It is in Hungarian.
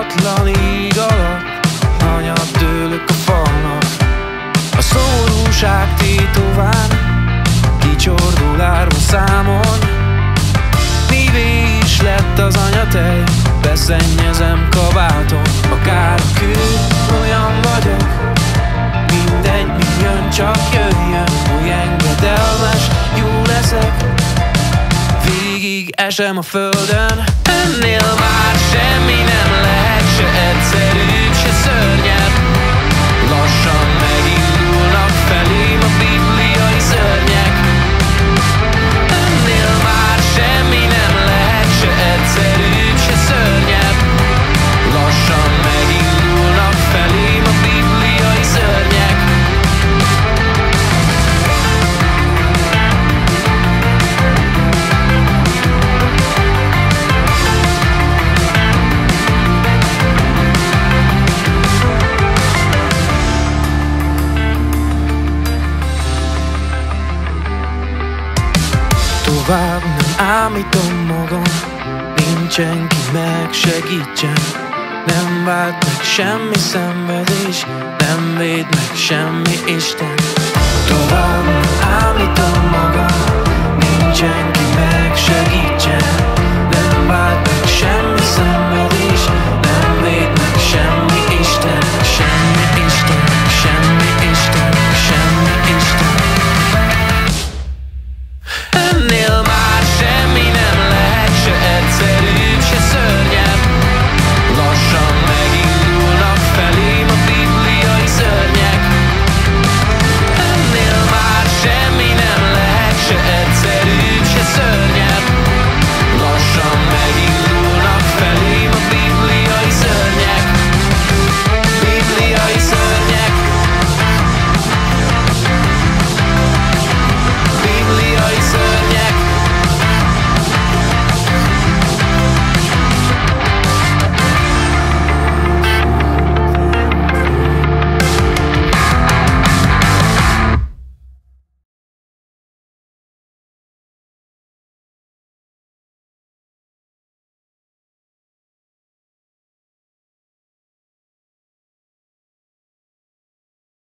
Ártatlan ég alatt hanyat dőlök a falnak. A szomorúság tétován kicsordul árva számon. Mivé is lett az anyatej, beszennyezem kabáton. Akár a kő, olyan vagyok, mindegy, mi jön, csak jöjjön. Oly engedelmes, jó leszek, végig esem a földön. Ennél már semmi nem lehet, se egyszerűbb, se szörnyebb. Lassan megindulnak felém a bibliai szörnyek. Ennél már semmi nem lehet, se egyszerűbb, se szörnyebb. Lassan megindulnak felém a bibliai szörnyek. Tovább nem ámítom magam, nincsen ki megsegítsen. Nem vált meg semmi szenvedés, nem véd meg semmi Isten. Tovább nem ámítom magam, nincsen ki megsegítsen.